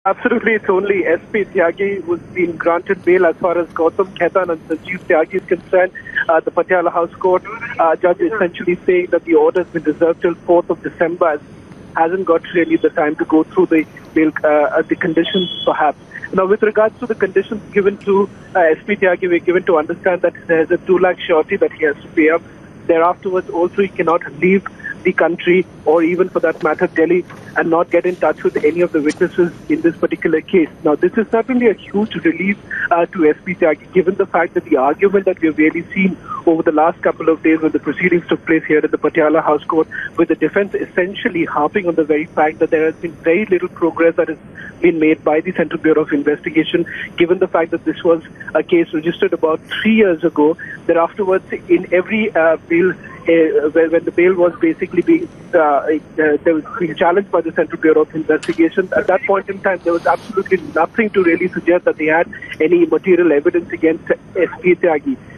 Absolutely, it's only SP Tyagi who's been granted bail as far as Gautam Khaitan and Sanjeev Tyagi is concerned. The Patiala House Court judge essentially saying that the order has been reserved till 4th of December, as hasn't got really the time to go through the bail, the conditions perhaps. Now, with regards to the conditions given to SP Tyagi, we're given to understand that there's a 2 lakh surety that he has to pay up. Thereafterwards, also he cannot leave the country, or even for that matter Delhi, and not get in touch with any of the witnesses in this particular case. Now, this is certainly a huge relief to SP Tyagi, given the fact that the argument that we've really seen over the last couple of days when the proceedings took place here at the Patiala House Court, with the defense essentially harping on the very fact that there has been very little progress that has been made by the Central Bureau of Investigation, given the fact that this was a case registered about 3 years ago, that afterwards in every bill, when the bail was basically being challenged by the Central Bureau of Investigation, at that point in time there was absolutely nothing to really suggest that they had any material evidence against SP Tyagi.